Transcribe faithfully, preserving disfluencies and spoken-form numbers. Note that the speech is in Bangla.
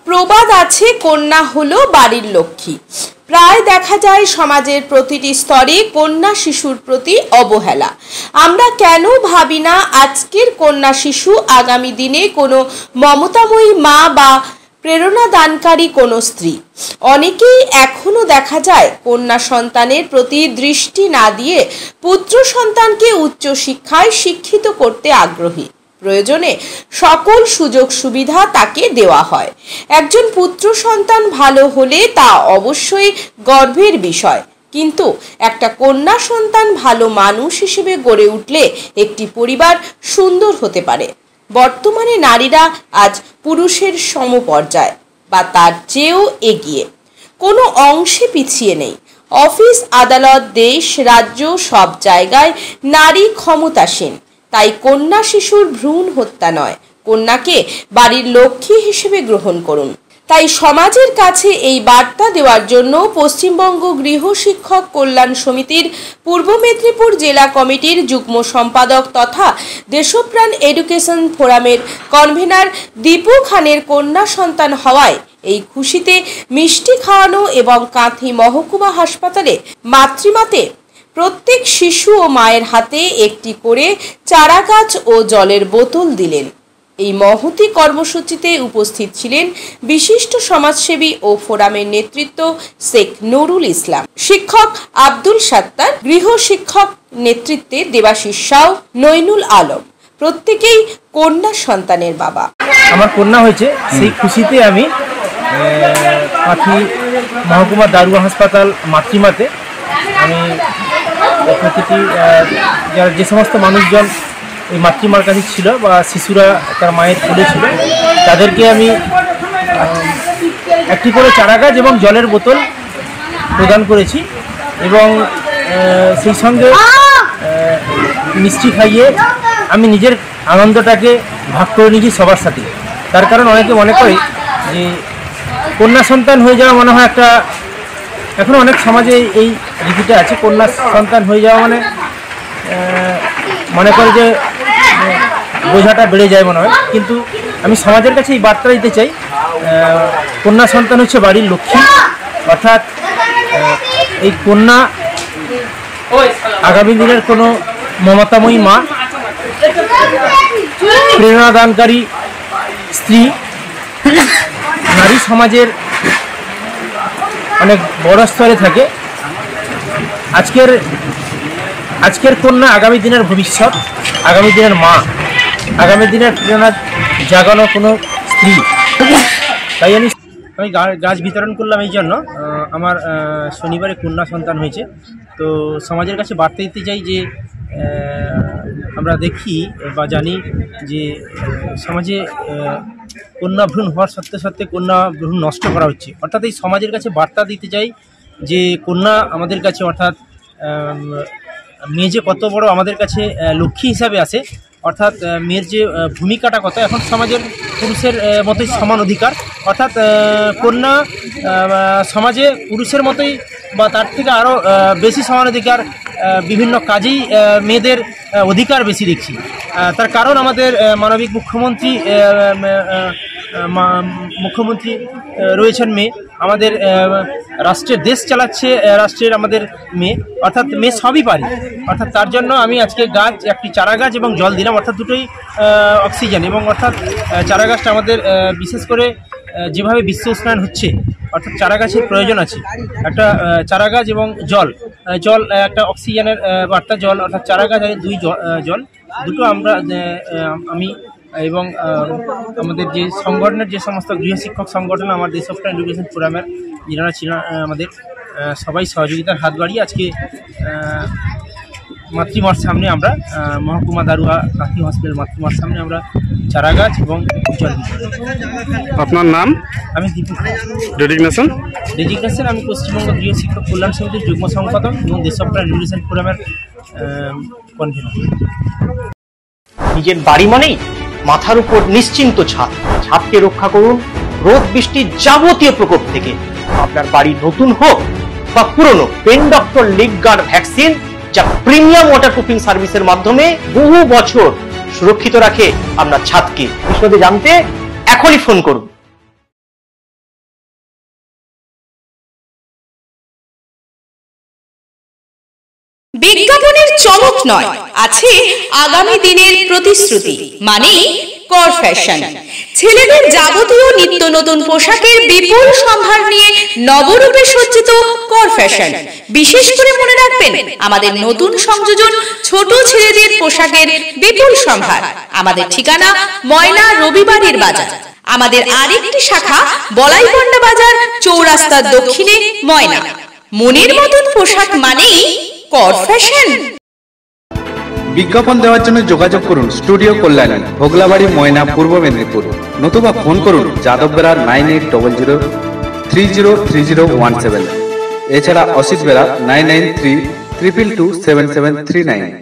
প্রবাদ আছে, কন্যা হলো বাড়ির লক্ষ্মী। প্রায় দেখা যায় সমাজের প্রতিটি স্তরে কন্যা শিশুর প্রতি অবহেলা। আমরা কেন ভাবি না আজকের কন্যা শিশু আগামী দিনে কোনো মমতাময়ী মা বা প্রেরণাদানকারী কোনো স্ত্রী? অনেকেই এখনো দেখা যায় কন্যা সন্তানের প্রতি দৃষ্টি না দিয়ে পুত্র সন্তানকে উচ্চশিক্ষায় শিক্ষিত করতে আগ্রহী। প্রয়োজনে সকল সুযোগ সুবিধা তাকে দেওয়া হয়। একজন পুত্র সন্তান ভালো হলে তা অবশ্যই গর্বের বিষয়, কিন্তু একটা কন্যা সন্তান ভালো মানুষ হিসেবে গড়ে উঠলে একটি পরিবার সুন্দর হতে পারে। বর্তমানে নারীরা আজ পুরুষের সমপর্যায় বা তার চেয়েও এগিয়ে, কোনো অংশে পিছিয়ে নেই। অফিস, আদালত, দেশ, রাজ্য সব জায়গায় নারী ক্ষমতাসীন। তাই কন্যা শিশুর ভ্রূণ হত্যা নয়, কন্যাকে বাড়ির লক্ষ্মী হিসেবে গ্রহণ করুন। তাই সমাজের কাছে এই বার্তা দেওয়ার জন্য পশ্চিমবঙ্গ গৃহ শিক্ষক কল্যাণ সমিতির পূর্ব মেদিনীপুর জেলা কমিটির যুগ্ম সম্পাদক তথা দেশপ্রাণ এডুকেশন ফোরামের কনভেনার দীপু খানের কন্যা সন্তান হওয়ায় এই খুশিতে মিষ্টি খাওয়ানো এবং কাঁথি মহকুমা হাসপাতালে মাতৃমাতে প্রত্যেক শিশু ও মায়ের হাতে একটি করে চারা গাছ ও জলের বোতল দিলেন। এই মহতী কর্মসূচিতে উপস্থিত ছিলেন বিশিষ্ট সমাজসেবী ও ফোরামের নেতৃত্ব শেখ নুরুল ইসলাম, শিক্ষক আব্দুল সাত্তার, গৃহ শিক্ষক নেতৃত্বে দেবাশিস সাউ, নইনুল আলম, প্রত্যেকেই কন্যা সন্তানের বাবা। আমার কন্যা হয়েছে, সেই খুশিতে আমি কাঁথি মহকুমা দারুয়া হাসপাতাল মাতৃমাতে আমি প্রতিটি যারা যে সমস্ত মানুষজন এই মাতৃমার কাছে ছিল বা শিশুরা তার মায়ের কোলে ছিল, তাদেরকে আমি একটি করে চারা গাছ এবং জলের বোতল প্রদান করেছি এবং সেই সঙ্গে মিষ্টি খাইয়ে আমি নিজের আনন্দটাকে ভাগ করে নিয়েছি সবার সাথে। তার কারণ অনেকে মনে করে যে কন্যা সন্তান হয়ে যাওয়া মনে হয় একটা, এখন অনেক সমাজে এই রীতিটা আছে, কন্যা সন্তান হয়ে যাওয়া মানে মনে করে যে বোঝাটা বেড়ে যায় মনে হয়। কিন্তু আমি সমাজের কাছে এই বার্তা দিতে চাই, কন্যা সন্তান হচ্ছে বাড়ির লক্ষ্মী। অর্থাৎ এই কন্যা আগামী দিনের কোনো মমতাময়ী মা, প্রেরণাদানকারী স্ত্রী, নারী সমাজের অনেক বড় স্তরে থাকে। আজকের আজকের কন্যা আগামী দিনের ভবিষ্যৎ, আগামী দিনের মা, আগামী দিনের প্রেরণা জাগানো কোনো স্ত্রী। তাই আমি আমি গাছ বিতরণ করলাম এই জন্য, আমার শনিবারে কন্যা সন্তান হয়েছে। তো সমাজের কাছে বার্তা দিতে চাই যে আমরা দেখি বা জানি যে সমাজে কন্যা ভ্রূণ হওয়ার সত্ত্বে সত্ত্বে কন্যা ভ্রূণ নষ্ট করা হচ্ছে। অর্থাৎ এই সমাজের কাছে বার্তা দিতে চাই যে কন্যা আমাদের কাছে, অর্থাৎ মেয়ে যে কত বড় আমাদের কাছে লক্ষ্মী হিসাবে আসে, অর্থাৎ মেয়ের যে ভূমিকাটা কত, এখন সমাজের পুরুষের মতোই সমান অধিকার। অর্থাৎ কন্যা সমাজে পুরুষের মতোই বা তার থেকে আরও বেশি সমান অধিকার, বিভিন্ন কাজেই মেয়েদের অধিকার বেশি দেখছি। তার কারণ আমাদের মানবিক মুখ্যমন্ত্রী মুখ্যমন্ত্রী রয়েছেন মেয়ে, আমাদের রাষ্ট্রের দেশ চালাচ্ছে রাষ্ট্রের আমাদের মেয়ে, অর্থাৎ মেয়ে সবই পারে। অর্থাৎ তার জন্য আমি আজকে গাছ, একটি চারা গাছ এবং জল দিলাম, অর্থাৎ দুটোই অক্সিজেন। এবং অর্থাৎ চারা গাছটা আমাদের বিশেষ করে যেভাবে বিশ্ব উষ্ণায়ন হচ্ছে, অর্থাৎ চারা গাছের প্রয়োজন আছে। একটা চারা গাছ এবং জল, জল একটা অক্সিজেনের বার্তা, জল অর্থাৎ চারা গাছ আর দুই জল দুটো আমরা আমি এবং আমাদের যে সংগঠনের যে সমস্ত গৃহ শিক্ষক সংগঠন, আমার দেশপ্রাণ এডুকেশন ফোরামের যারা ছিল আমাদের সবাই সহযোগিতার হাত বাড়িয়ে আজকে মাতৃমার সামনে আমরা মহকুমা দারুয়া কাঁথি হসপিটাল মাতৃমার সামনে আমরা চারা গাছ এবং জল দিই। আপনার নাম? আমি দীপু। ডেজিগনেশন? ডেজিগনেশন আমি পশ্চিমবঙ্গ গৃহ শিক্ষক কল্যাণ সমিতির যুগ্ম সম্পাদক এবং দেশপ্রাণ এডুকেশন ফোরামের কনভেনার। নিজের বাড়ি মানেই মাথার উপর নিশ্চিন্ত ছাদ। ছাদকে রক্ষা করুন রোদ বৃষ্টির যাবতীয় প্রকোপ থেকে। আপনার বাড়ি নতুন হোক বা পুরনো, pen doctor leak guard vaccine, যা প্রিমিয়াম ওয়াটারপ্রুফিং সার্ভিসের মাধ্যমে বহু বছর সুরক্ষিত রাখে আপনার ছাদকে। বিশদে জানতে এখনই ফোন করুন। চমক নয়, আছে আগামী দিনের প্রতিশ্রুতি, মানে কর ফ্যাশন। ছেলেদের যাবতীয় নিত্য নতুন পোশাকের বিপুল সম্ভার নিয়ে নবরূপে সজ্জিত কর ফ্যাশন। বিশেষ করে মনে রাখবেন, আমাদের নতুন সংযোজন ছোট ছেলেদের পোশাকের বিপুল সম্ভার। আমাদের ঠিকানা ময়না রবিবারের বাজার। আমাদের আরেকটি শাখা বলাইপন্ডা বাজার চৌরাস্তার দক্ষিণে ময়না। মনের মতন পোশাক মানেই কর ফ্যাশন। বিজ্ঞাপন দেওয়ার জন্য যোগাযোগ করুন স্টুডিও কল্যাণী, ভোগলাবাড়ি, ময়না, পূর্ব মেদিনীপুর। নতুবা ফোন করুন যাদব Bera nine eight double zero three zero three zero one seven. এছাড়া Asit Bera nine nine three triple two seven seven three nine.